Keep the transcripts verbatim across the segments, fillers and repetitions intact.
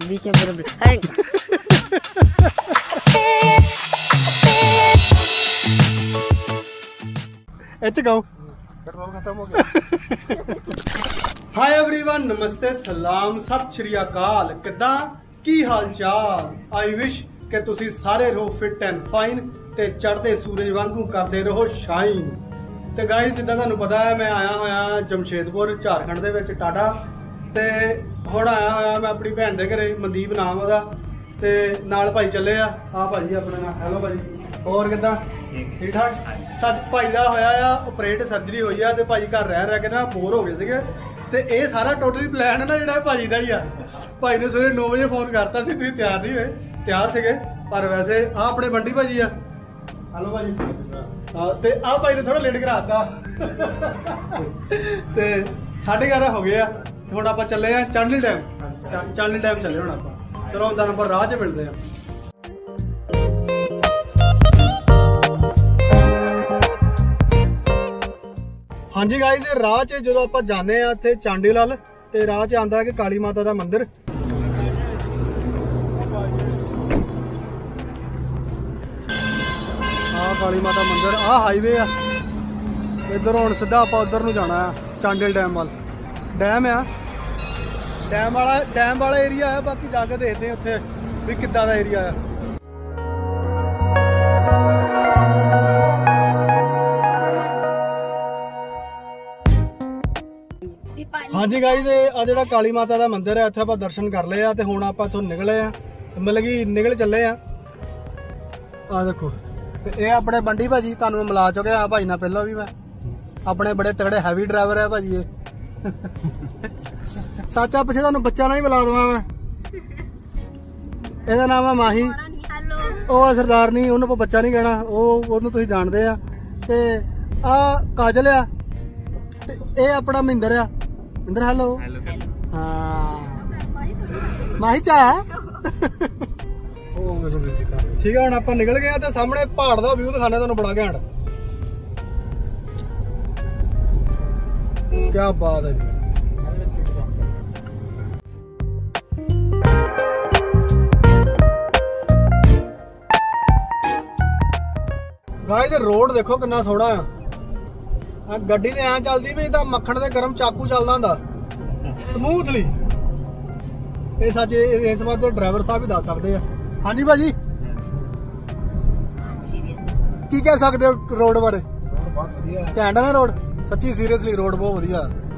बीच में पूरा पेट्रोल खत्म हो गया। हाय एवरीवन, नमस्ते, सलाम, सत श्री अकाल। किद्दां की हाल चाल? आई विश कि तुसी सारे रहो फिट एंड फाइन ते चढ़ते सूरज वांगू करते रहो शाइन। ते गाइस जिद्दां तुहानूं पता है मैं आया होया जमशेदपुर झारखंड दे विच टाटा ते हुण आया होया मैं अपनी भैन दे घरे, मनदीप नाम ओहदा ते नाल भाई चले आ। आ भाजी अपने नाल। हेलो भाजी, और किद्दां? ठीक ठाक। सच भाई का होया आ ऑपरेट सर्जरी हुई है तो भाई घर रह रह के ना बोर हो गए थे। तो ये सारा टोटली प्लान है ना जो भाजी का ही आ। भाई ने सवेरे नौ बजे फोन करता सी, तुसीं तैयार नहीं हुए, तैयार थे पर वैसे आ अपने बंडी भाजी आ। हेलो भाजी। हाँ तो आ भाई ने थोड़ा लेट कराता तो साढ़े ग्यारह हो गए हम आप चले हैं चांडली डैम। चांडली डैम चले हम आप। चलो उनका नंबर राह च मिलते हैं। हाँ जी गाइस, राह च जो आप जाने इतने चांडीलाल तो राह च आंदा है कि काली माता का मंदिर। हाँ काली माता मंदिर, आ हाईवे आ इधर। हुण सीधा आप उधर नूं जाना है चांडिल डैम वाल। डैम आ डैम वाला डैम वाला एरिया है, बाकी जाके देखते हैं उत्थे भी किद्दां दा एरिया है। हाँ जी गाइस, आ जिहड़ा काली माता का मंदिर है इत्थे आपां दर्शन कर लए आ ते हुण आपां इत्थों निकले आ, मतलब कि निकल चले आ। आ देखो ते ये अपने बंडी भाजी, तुहानूं मिला चुके आ भाई ना पहलों भी मैं। अपने बड़े तगड़े हैवी ड्राइवर है भाजी ये। सच्चा पिछे तुहानूं बच्चा ना ही मिला देवां मैं। ਇਹਦਾ नाम है माही। ਉਹ सरदार नहीं, उन्होंने बच्चा नहीं कहना, ਉਹਨੂੰ ਤੁਸੀਂ ਜਾਣਦੇ ਆ। ਤੇ ਆ ਕਾਜਲ ਆ ਤੇ ਇਹ ਆਪਣਾ ਮਹਿੰਦਰ ਆ। ਮਹਿੰਦਰ ਹੈਲੋ। हाँ माही चा ठीक है। हम आप निकल गए तो सामने पहाड़ का व्यू दिखाने तुहानूं बड़ा घैंट। क्या बात है जी। गाइस रोड देखो कितना सोहना है। गड्डी ते ऐ चलदी भी तां मक्खण दे गरम चाकू चलदा हुंदा स्मूथली। ये सच इस बात ड्राइवर साहब भी दस सकते हैं। हाँ जी भाजी, की कह सकते हो रोड बारे? घैंट है ना रोड, सच्ची सीरियसली रोड बहुत वधिया।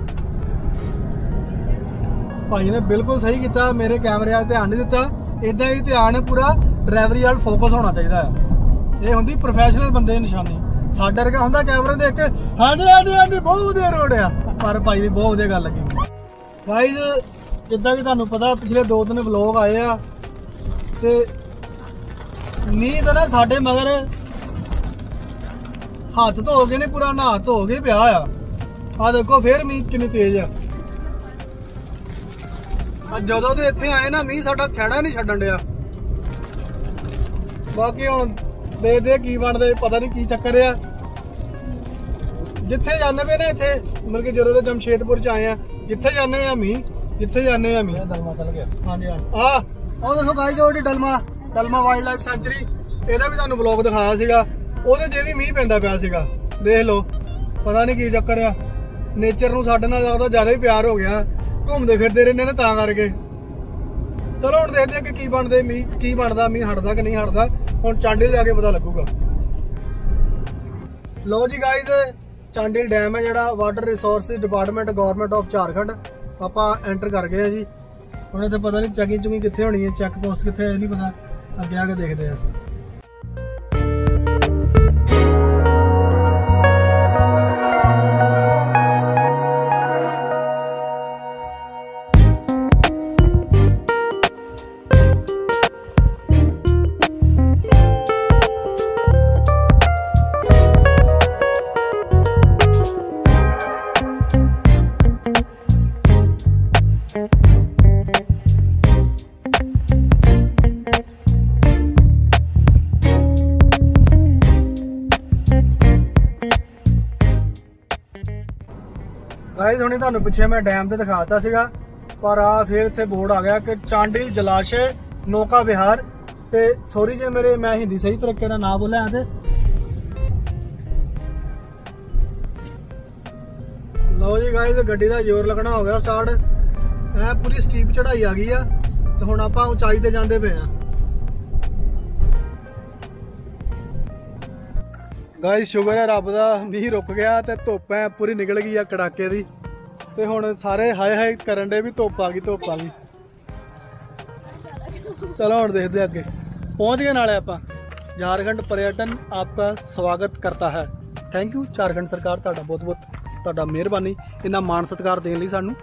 भाई ने बिल्कुल सही किया, मेरे कैमरे वाल ध्यान नहीं दिता। इदा ही ध्यान पूरा ड्राइवरी वाल फोकस होना चाहिए है। ये होंगी प्रोफैशनल बंदे की निशानी। साडा वर्गा होंदा कैमरे देख के हाँ जी हाँ जी हाँ जी बहुत वधिया रोड आ, पर भाई की बहुत वधिया गल लगी। गाइस जिद्दां कि तुहानूं पता पिछले दो दिन व्लॉग आए आ ते मींह तो ना साडे मगर हाथ धो के नहीं पूरा नहा धो के पिया आ। आ देखो फिर मींह कितनी तेज आ। जदों दे इत्थे आए ना मींह साडा खैड़ा नहीं छड्डण दिया। बाकी हुण देखदे की बनदे, पता नहीं की चक्कर आ। जिथे जाने पे ना इत्थे मतलब कि जदों जमशेदपुर च आए आ, जिथे जाने आ मींह, जिथे जाने आ मींह। डलमा चल गया। हाँ जी हाँ। आ ਉਹ देखो गाइस जो Dalma Dalma wildlife sanctuary, ਇਹਦਾ ਵੀ ਤੁਹਾਨੂੰ ਵਲੌਗ ਦਿਖਾਇਆ ਸੀਗਾ। ਉਹਦੇ 'ਚ ਵੀ ਮੀਂਹ ਪੈਂਦਾ ਪਿਆ ਸੀਗਾ, ਦੇਖ ਲਓ। ਪਤਾ ਨਹੀਂ ਕੀ ਚੱਕਰ ਆ, ਨੇਚਰ ਨੂੰ ਸਾਡੇ ਨਾਲ ਜ਼ਿਆਦਾ ਜ਼ਿਆਦਾ ਹੀ ਪਿਆਰ ਹੋ ਗਿਆ। ਘੁੰਮਦੇ ਫਿਰਦੇ ਰਹਿੰਦੇ ਨੇ ਤਾਂ ਕਰਕੇ। ਚਲੋ ਹੁਣ ਦੇਖਦੇ ਆ ਕਿ ਕੀ ਬਣਦੇ ਮੀਂਹ, ਕੀ ਬਣਦਾ ਮੀਂਹ, ਹਟਦਾ ਕਿ ਨਹੀਂ ਹਟਦਾ। ਹੁਣ ਚਾਂਡੀਲ ਜਾ ਕੇ ਪਤਾ ਲੱਗੂਗਾ। ਲੋ ਜੀ गाइस, ਚਾਂਡੀਲ ਡੈਮ है ਜਿਹੜਾ water resources department government of Jharkhand ਆਪਾਂ एंटर कर गए जी। ਹੁਣ ਇੱਥੇ ਪਤਾ ਨਹੀਂ ਚੈਕਿੰਗ ਚੁਕਿੰਗ ਕਿੱਥੇ ਹੋਣੀ ਹੈ, ਚੈੱਕ ਪੋਸਟ ਕਿੱਥੇ ਹੈ ਨਹੀਂ ਪਤਾ। ਅੱਗੇ ਆ ਕੇ ਦੇਖਦੇ ਆ। गाइस हुणे तुहानूं पिछे मैं डैम ते दिखाता सीगा पर आ फिर इत्थे बोर्ड आ गया कि चांडिल जलाशय नौका विहार। ते सॉरी जे मेरे मैं हिंदी सही तरीके नाल ना बोलिया ते लो जी गाइस गड्डी दा जोर लगना हो गया स्टार्ट। ऐ पूरी स्टीप चढ़ाई आ गई आ ते हुण आपां उचाई ते जांदे पे आ। गाइस शुगर है रब दा मींह रुक गया ते धुप्प है पूरी निकल गई आ कड़ाके दी ते हुण सारे हाय हाय करन दे भी धुप्प आ गई धुप्प आ गई। चलो हुण देखदे अगे पहुंच गए नाले आपां। झारखंड पर्यटन आपका स्वागत करता है। थैंक यू झारखंड सरकार तुहाडा बहुत बहुत तुहाडा मेहरबानी इन्ना मान सत्कार देने लई सानू।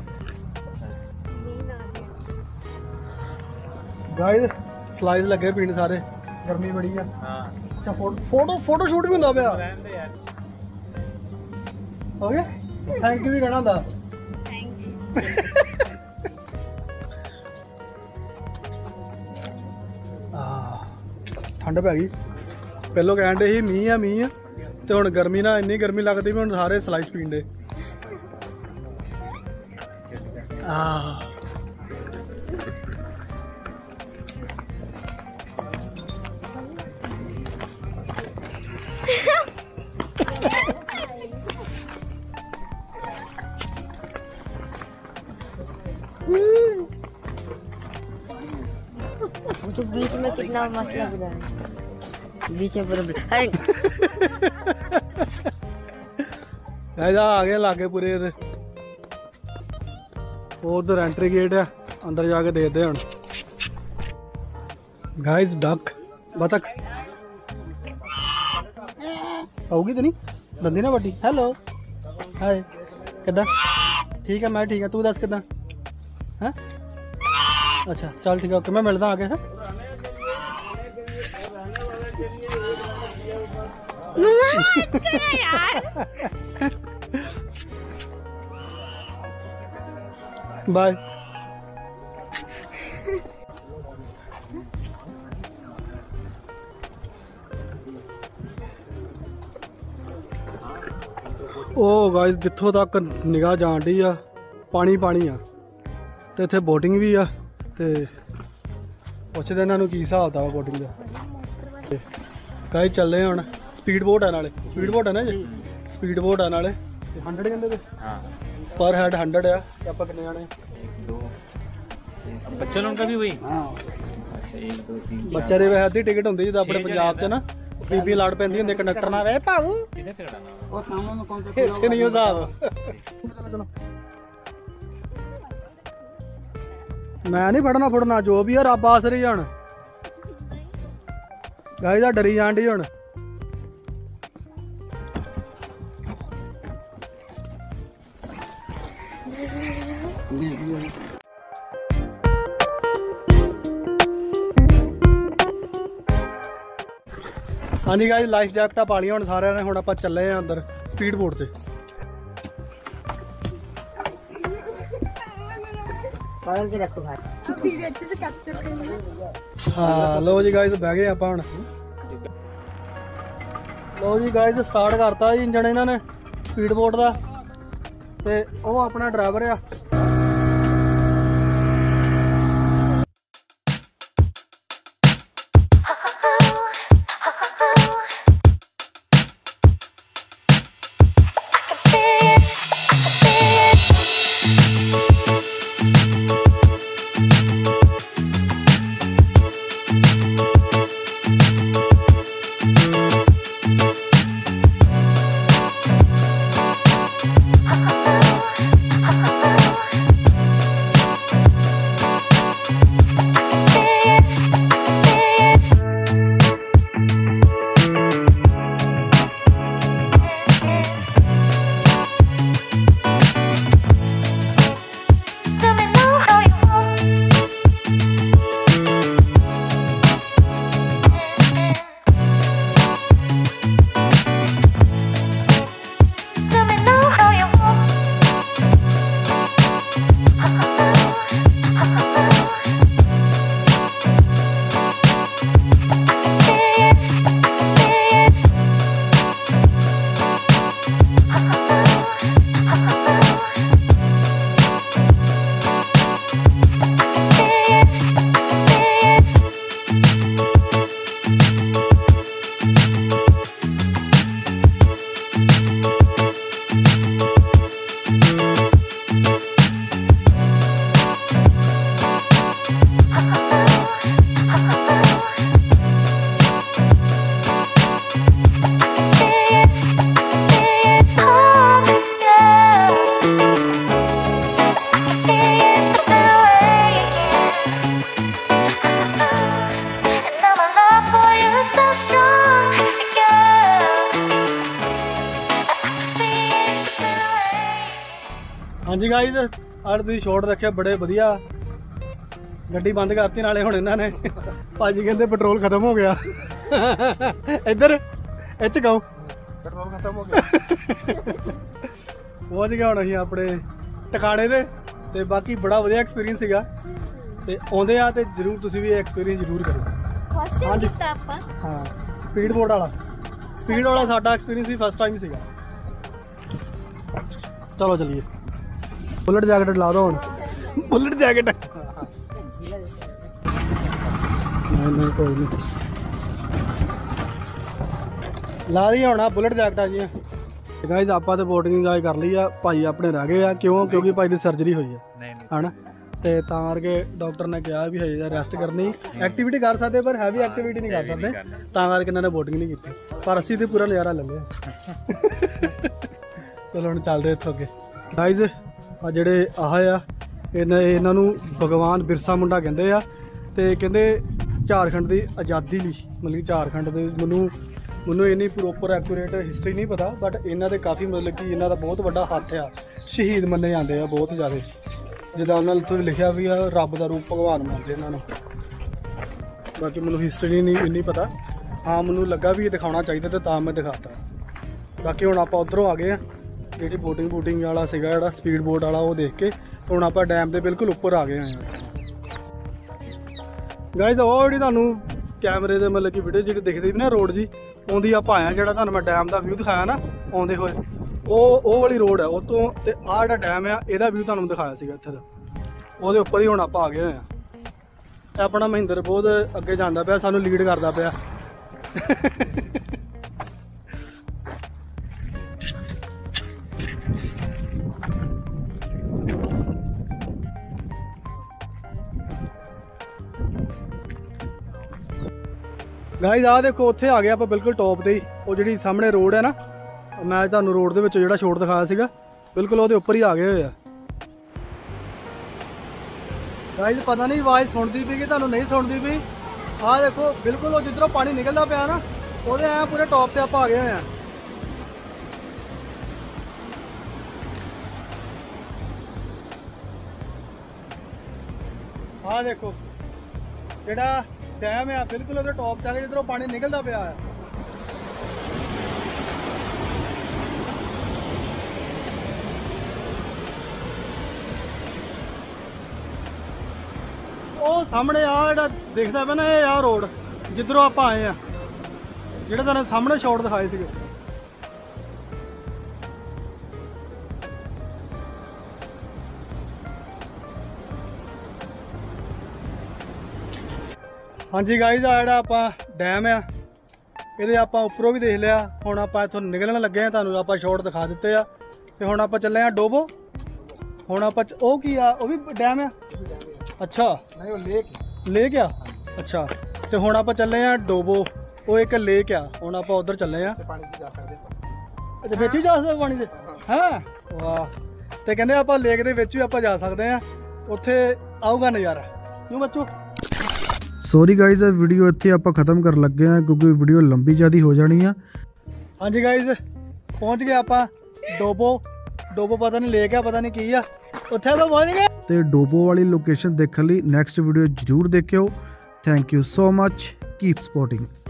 गाइस स्लाइड लगे पीण सारे गर्मी बड़ी है। अच्छा फोटो फोटो फोटो शूट भी हुंदा पिया हो गया। थैंक यू भी कहना हुंदा। ठंड पै गई पहलों कहन दे ही मीह है मीह ते हुण गर्मी ना इन्नी गर्मी लगदी भी हुण सारे स्लाइस पीण दे। तो बीच में कितना मस्त लग रहा है बीच में पूरा ऐसा आगे लागे पूरे उधर एंट्री गेट है अंदर जाके देखते हैं। गाइस डक बतख आऊगी तो नहीं दंदी ना बटी। हेलो हाय किदा ठीक है मैं ठीक है तू दस किदा है। अच्छा चल ठीक है ओके मैं मिलता आगे है। बाय। ओ गाइस जिथों तक निगाह जान डी आ पानी पानी आ ते इत्थे बोटिंग भी आ ते पुछदे इन्हां नूं की हिसाब दा बोटिंग दा। गाइस चल रहे हुण स्पीड बोट है नाले स्पीड बोट है ना जी स्पीड बोट है नाले हंड्रेड कहंदे ते हां पर हेड हंड्रेड है ते आपां किन्ने जाने दो बच्चे लोगों का भी वही हां अच्छा एक दो तीन बच्चे दे वैसे अद्धी टिकट हुंदी जिद्दां अपने पंजाब च ना बीबी लड़ पैंदी हुंदी कंडक्टर नाल वे भाऊ किने फिरना ओ सामने में कौन सा इत्थे नहीं हो साहब। चलो मैं नहीं फड़ना फुड़ना जो भी है रब आसरी हूं गाइस दा डरी जान डी हुण। हाँ जी गाइस लाइफ जैकटा पा लिया हुण सारे ने हुण आपां चले हैं अंदर स्पीड बोट से। हाँ लो जी गाइस बह गए आपां हुण। लो जी गाइस स्टार्ट करता जी इंजन इन्हां ने स्पीड बोट दा ते ओह अपना ड्राइवर आ। ਹਾਂਜੀ ਗਾਈਜ਼ ਅੱਜ ਤੁਸੀਂ ਸ਼ਾਟ ਦੇਖਿਆ ਬੜੇ ਵਧੀਆ। ਗੱਡੀ ਬੰਦ ਕਰਤੀ ਨਾਲੇ ਹੁਣ ਇਹਨਾਂ ਨੇ ਭਾਜੀ ਕਹਿੰਦੇ ਪੈਟਰੋਲ ਖਤਮ ਹੋ ਗਿਆ। ਇੱਧਰ ਇੱਥੇ ਗਾਓ ਪੈਟਰੋਲ ਖਤਮ ਹੋ ਗਿਆ। ਪਹੁੰਚ ਗਿਆ ਹੁਣ ਅਸੀਂ ਆਪਣੇ ਟਿਕਾਣੇ ਤੇ ਤੇ ਬਾਕੀ ਬੜਾ ਵਧੀਆ ਐਕਸਪੀਰੀਅੰਸ ਸੀਗਾ ਤੇ ਆਉਂਦੇ ਆ ਤੇ ਜਰੂਰ ਤੁਸੀਂ ਵੀ ਐਕਸਪੀਰੀਅੰਸ ਜਰੂਰ ਕਰੋ। ਹਾਂਜੀ ਹਾਂ ਸਪੀਡ ਬੋਟ ਵਾਲਾ ਸਪੀਡ ਵਾਲਾ ਸਾਡਾ ਐਕਸਪੀਰੀਅੰਸ ਵੀ ਫਸਟ ਟਾਈਮ ਸੀਗਾ। ਚਲੋ ਚਲੀਏ। बुलेट जैकेट ला दो हूँ बुलेट जैकेट नहीं नहीं कोई नहीं ला दी होना बुलेट जैकेट जी। गाइस आप तो बोटिंग इंजॉय कर ली है भाई अपने रह गए क्यों क्योंकि भाई की सर्जरी हुई है है ना तो करके डॉक्टर ने कहा भी है रेस्ट करनी एक्टिविटी कर सकते पर हैवी एक्टिविटी नहीं कर सकते करके इन्होंने बोटिंग नहीं की पर असी तो पूरा नज़ारा ले लिया। चलो हम चलते इतों अगे। गाइस आ ਜਿਹੜੇ ਆਹ ਆ ਇਹਨਾਂ ਇਹਨਾਂ ਨੂੰ ਭਗਵਾਨ ਬਿਰਸਾ ਮੁੰਡਾ ਕਹਿੰਦੇ ਆ ਤੇ ਕਹਿੰਦੇ ਝਾਰਖੰਡ ਦੀ ਆਜ਼ਾਦੀ ਲਈ ਮਤਲਬ ਕਿ ਝਾਰਖੰਡ ਦੇ ਮੈਨੂੰ ਮੈਨੂੰ ਇੰਨੀ ਪ੍ਰੋਪਰ ਐਕੂਰੇਟ ਹਿਸਟਰੀ ਨਹੀਂ ਪਤਾ ਬਟ ਇਹਨਾਂ ਦੇ ਕਾਫੀ ਮਤਲਬ ਕਿ ਇਹਨਾਂ ਦਾ ਬਹੁਤ ਵੱਡਾ ਹੱਥ ਆ ਸ਼ਹੀਦ ਮੰਨੇ ਜਾਂਦੇ ਆ ਬਹੁਤ ਜ਼ਿਆਦਾ ਜਿੱਦਾਂ ਉਹਨਾਂ ਨੇ ਲਿਖਿਆ ਵੀ ਆ ਰੱਬ ਦਾ ਰੂਪ ਭਗਵਾਨ ਮੰਨਦੇ ਇਹਨਾਂ ਨੂੰ। ਬਾਕੀ ਮੈਨੂੰ ਹਿਸਟਰੀ ਨਹੀਂ ਇੰਨੀ ਪਤਾ ਹਾਂ ਮੈਨੂੰ ਲੱਗਾ ਵੀ ਇਹ ਦਿਖਾਉਣਾ ਚਾਹੀਦਾ ਤੇ ਤਾਂ ਮੈਂ ਦਿਖਾਤਾ। ਬਾਕੀ ਹੁਣ ਆਪਾਂ ਉੱਧਰੋਂ ਆ ਗਏ ਆ ਜਿਹੜੀ ਬੋਟਿੰਗ ਬੂਟਿੰਗ ਵਾਲਾ ਸੀਗਾ ਜਿਹੜਾ ਸਪੀਡ ਬੋਟ ਵਾਲਾ ਉਹ ਦੇਖ ਕੇ ਹੁਣ ਆਪਾਂ ਡੈਮ ਦੇ ਬਿਲਕੁਲ ਉੱਪਰ ਆ ਗਏ ਹਾਂ। ਗਾਇਜ਼ ਉਹ ਜਿਹੜੀ ਤੁਹਾਨੂੰ ਕੈਮਰੇ ਦੇ ਮਤਲਬ ਕਿ ਵੀਡੀਓ ਜਿਹੜੀ ਦਿਖਦੀ ਨਾ ਰੋਡ ਜੀ ਆਉਂਦੀ ਆਪਾਂ ਆਇਆ ਜਿਹੜਾ ਤੁਹਾਨੂੰ ਮੈਂ ਡੈਮ ਦਾ ਵਿਊ ਦਿਖਾਇਆ ਨਾ ਆਉਂਦੇ ਹੋਏ ਉਹ ਉਹ ਵਾਲੀ ਰੋਡ ਹੈ ਉਹ ਤੋਂ ਤੇ ਆਹ ਜਿਹੜਾ ਡੈਮ ਆ ਇਹਦਾ ਵਿਊ ਤੁਹਾਨੂੰ ਦਿਖਾਇਆ ਸੀਗਾ ਇੱਥੇ ਦਾ ਉਹਦੇ ਉੱਪਰ ਹੀ ਹੁਣ ਆਪਾਂ ਆ ਗਏ ਹੋਏ ਆ। ਇਹ ਆਪਣਾ ਮਹਿੰਦਰ ਬਹੁਤ ਅੱਗੇ ਜਾਂਦਾ ਪਿਆ ਸਾਨੂੰ ਲੀਡ ਕਰਦਾ ਪਿਆ। गाइस आ देखो उत्थे आ गए आप बिल्कुल टॉप ते ही वो जिहड़ी सामने रोड है ना मैं तुहानूं रोड दे विचों जिहड़ा शॉट दिखाया सीगा बिल्कुल उहदे उपर ही आ गए होए आ। गाइस पता नहीं आवाज़ सुनदी पई कि तुहानूं नहीं सुनदी पई आ देखो बिल्कुल वो जिधरों पानी निकलदा पिया ना उहदे ऐ पूरे टॉप ते आपां आ गए होए आ। आ देखो जिहड़ा डैम है बिल्कुल उधर टॉप जाके जिधरों पानी निकलता पिया है। वो सामने आ जिहड़ा दिखदा पिया ना ये आ रोड जिधरों आप आए हैं जिहड़े तुहानूं सामने शॉट दिखाए सीगे। हाँ जी गाइज आ जोड़ा आप डैम आ ये आप उपरों भी देख लिया हुण आप इत्थों निकलन लगे हैं तुहानूं आप शॉट दिखा दिते आ ते हुण आप चले डोबो हुण आप ओ की आ वो भी डैम आ अच्छा नहीं वो लेक लेक आ अच्छा ते हुण आप चले आ डोबो वो एक लेक आ हुण आप उधर चले आ अच्छा विच भी जा सकदे पानी दे हैं वाह ते कहंदे आप लेक दे विच भी आप जा सकदे आ उत्थे आऊगा नज़ारा क्यों बच्चों। सॉरी गाइज वीडियो इत्थे आपां खत्म कर लगे हैं क्योंकि वीडियो लंबी ज़्यादा हो जानी है। हाँ जी गाइज पहुँच गए आपां डोबो डोबो पता नहीं लेक है पता नहीं की है उत्थे तो पहुँच गए ते डोबो वाली लोकेशन देखने लई नैक्सट वीडियो जरूर देखियो। Thank you so much keep supporting.